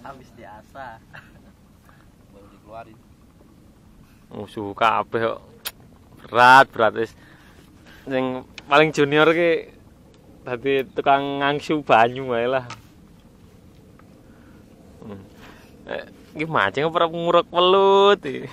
Habis diasah. Baru dikeluarin. Musuh kabeh kok. Berat wis. Sing paling junior ki dadi tukang ngangsu banyu wae lah. Iki mancing apa ngurek welut iki.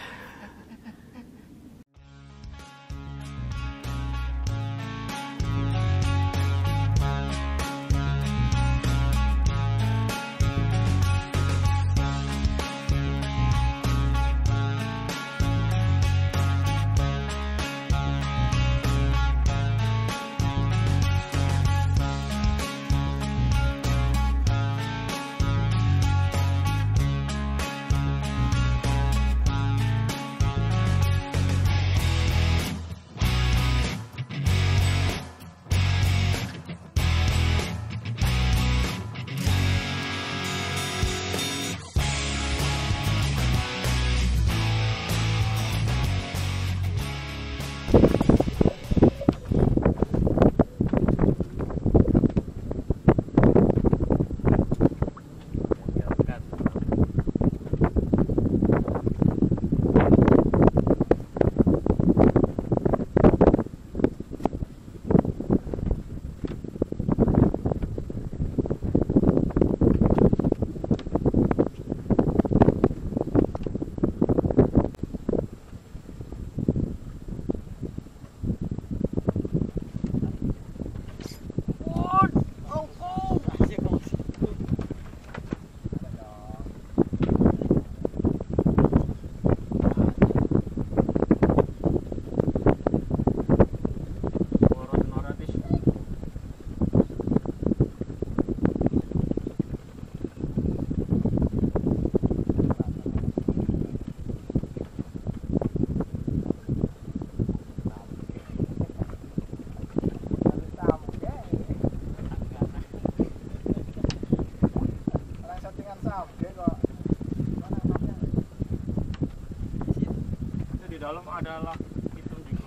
Dalam adalah itu juga.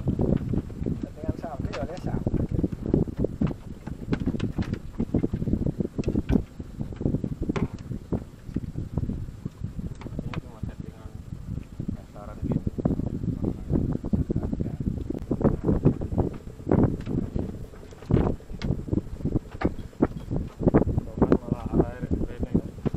Dengan sapi ya lesa. Ini cuma settingan dasaran gitu. Malah air ini.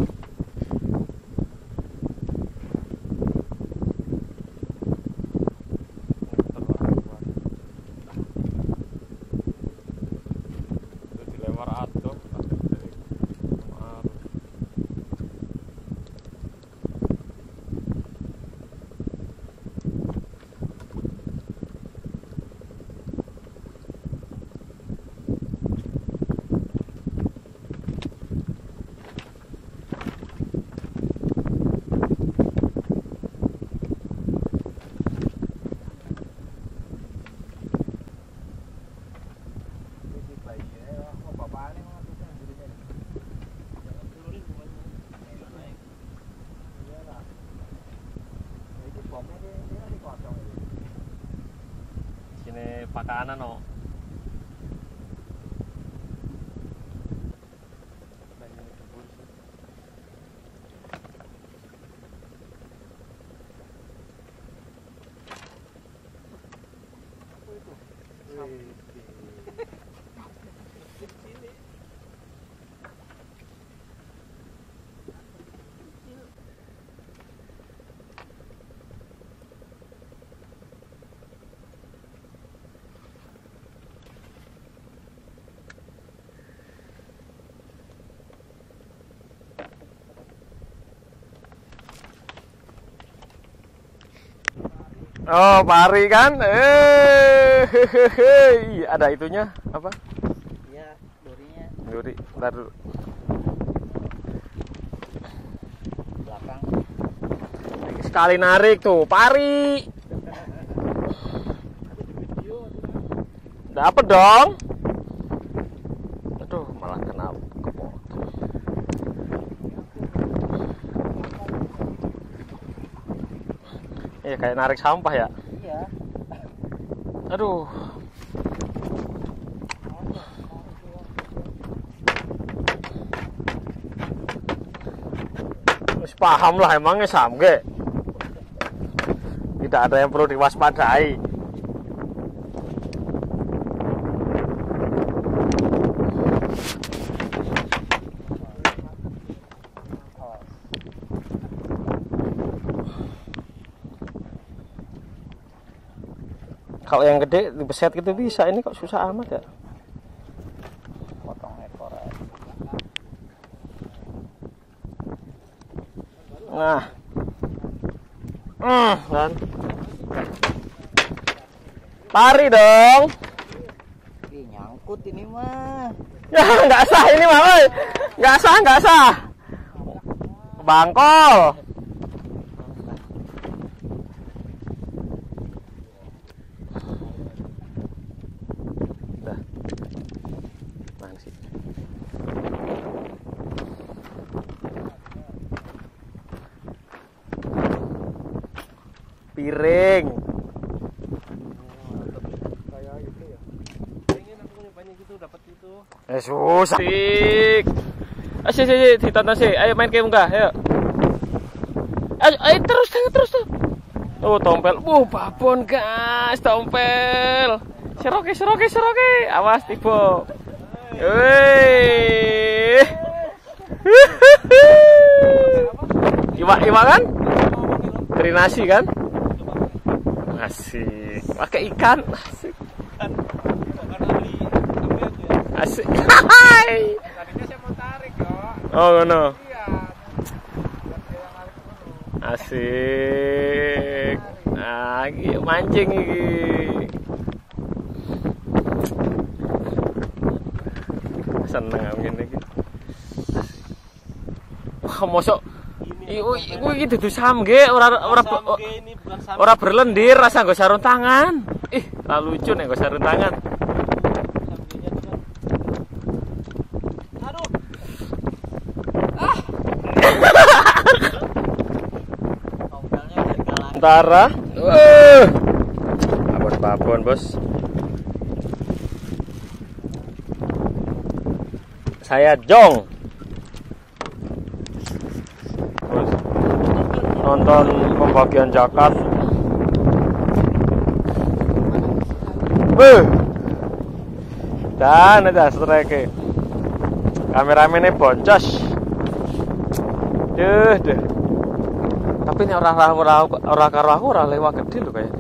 Sini pakanan no. Oh, pari kan? Ada itunya apa? Iya, durinya Duri, bentar dulu. belakang. Sekali narik tuh, pari. Dapet dong. Aduh, malah kena kepotong. Iya, kayak narik sampah ya. Iya. Aduh. paham lah emangnya samge. Tidak ada yang perlu diwaspadai. Kalau yang gede dibeset gitu bisa, ini kok susah amat ya. Potong ekor aja. Nah, kan. Lari dong. Ih, nyangkut ini mah. Ya nggak sah ini mah, woy. Nggak sah. Bangkol. Dah. Mana sih? Piring. Kayak gitu ya. Pengen aku nyobanya gitu dapat itu. Susah. Sik. Asyik, ditonton sih. Ayo main game enggak? Ayo. Ayo terus. Oh, tompel. Babon guys, tompel. Seroke. Awas tiba. Wih. Iwa kan? Terinasi kan? Asik. Pakai ikan. Asik. Hai. Tadinya saya mau tarik kok. Oh, no. Iya. Asik. Nah, iki mancing iki. Seneng ngene iki. Wah, mosok iku iki dudu samge, ora berlendir, rasa nggo sarung tangan. Ih, lah lucu nek nggo sarung tangan. Tompelnya dari galang. Antara. Babon, Bos. Saya Jong. Terus nonton pembagian zakat. Dan ada strike. Kameramennya boncos. Deh. Tapi ini orang karo aku ora lewat gede lho kayaknya.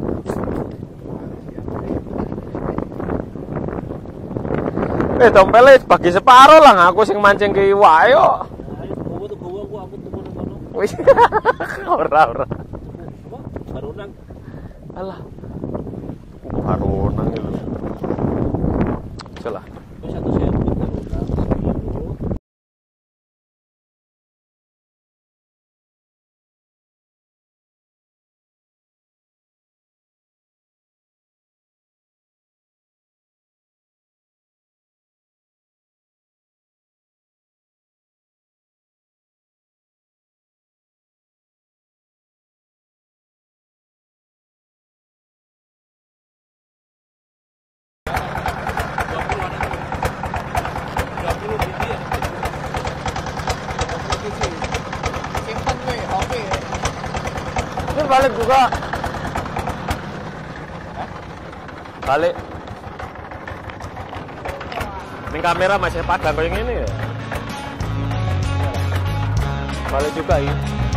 Tompelnya bagi separuh lah, aku sing mancing ke iwak yo. Wis. Ora. Barunang. Alah. Barunang itu. Salah. Satu servis barunang. Ini balik juga. Balik. Ini kamera masih padang kayak gini ya. Balik juga ya.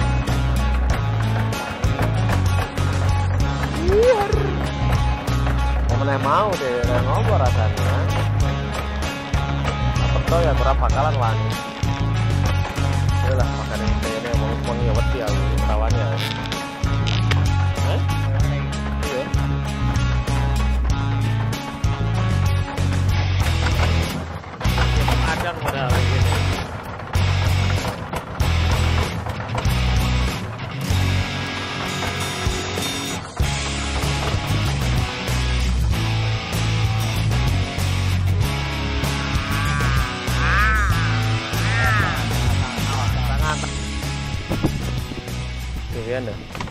Mau deh, ngopo rasanya. Apa tuh ya kurang bakalan wani. Yalah makan ini mau nyewet ya tawannya. Iya. Padang modal gini. Anda.